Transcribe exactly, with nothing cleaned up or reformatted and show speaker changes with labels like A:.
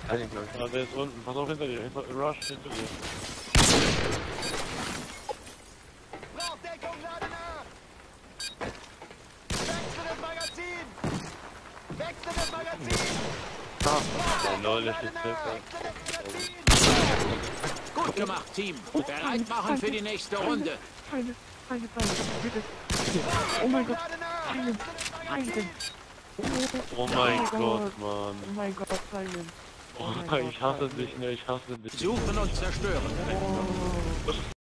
A: Eine, glaube ich.
B: Ja, der ist unten. Pass auf hinter dir. Hinter, Rush hinter dir.
C: Braucht Deckung, lade nach! Wechsel das Magazin! Wechsel das Magazin!
B: Ah, der Lol, der steht
C: Wechsel
B: selber.
C: das Magazin!
D: Gut gemacht, Team. Bereit machen für die nächste Runde.
A: Eine, eine, eine, bitte. Oh mein Gott.
C: Lade nach!
A: Einen,
C: Wechsel das Magazin!
B: Oh mein Gott, Mann.
A: Oh mein Gott, Simon.
B: Oh, ich hasse dich, ne, ich hasse dich.
D: Suchen und zerstören.
A: Oh.